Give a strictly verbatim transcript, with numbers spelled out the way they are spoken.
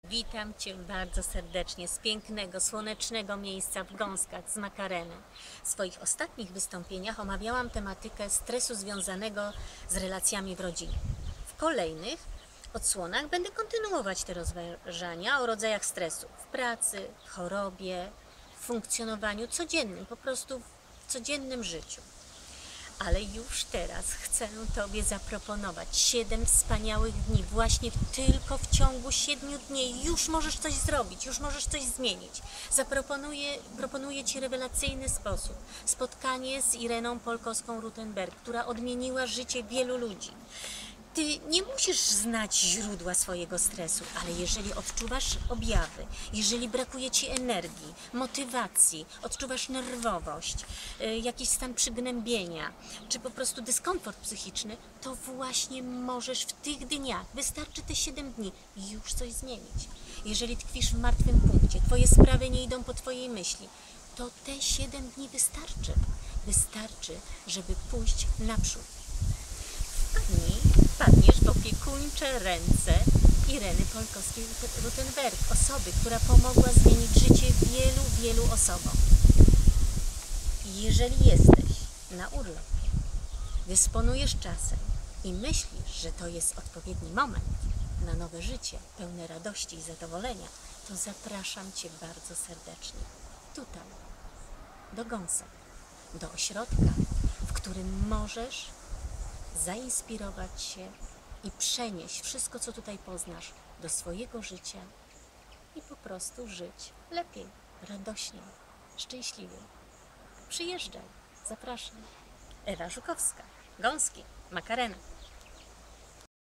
Witam Cię bardzo serdecznie z pięknego, słonecznego miejsca w Gąskach z Makareny. W swoich ostatnich wystąpieniach omawiałam tematykę stresu związanego z relacjami w rodzinie. W kolejnych odsłonach będę kontynuować te rozważania o rodzajach stresu w pracy, w chorobie, w funkcjonowaniu codziennym, po prostu w codziennym życiu. Ale już teraz chcę Tobie zaproponować siedem wspaniałych dni. Właśnie tylko w ciągu siedmiu dni już możesz coś zrobić, już możesz coś zmienić. Zaproponuję proponuję Ci rewelacyjny sposób. Spotkanie z Ireną Polkowską-Rutenberg, która odmieniła życie wielu ludzi. Ty nie musisz znać źródła swojego stresu, ale jeżeli odczuwasz objawy, jeżeli brakuje Ci energii, motywacji, odczuwasz nerwowość, y, jakiś stan przygnębienia, czy po prostu dyskomfort psychiczny, to właśnie możesz w tych dniach, wystarczy te siedem dni, już coś zmienić. Jeżeli tkwisz w martwym punkcie, Twoje sprawy nie idą po Twojej myśli, to te siedem dni wystarczy. Wystarczy, żeby pójść naprzód. Wpadnij, wpadniesz w opiekuńcze ręce Ireny Polkowskiej-Rutenberg, osoby, która pomogła zmienić życie wielu, wielu osobom. Jeżeli jesteś na urlopie, dysponujesz czasem i myślisz, że to jest odpowiedni moment na nowe życie, pełne radości i zadowolenia, to zapraszam Cię bardzo serdecznie tutaj, do Gąsek, do ośrodka, w którym możesz zainspirować się i przenieść wszystko, co tutaj poznasz, do swojego życia i po prostu żyć lepiej, radośnie, szczęśliwie. Przyjeżdżaj, zapraszam. Ewa Żukowska, Gąski, Makarena.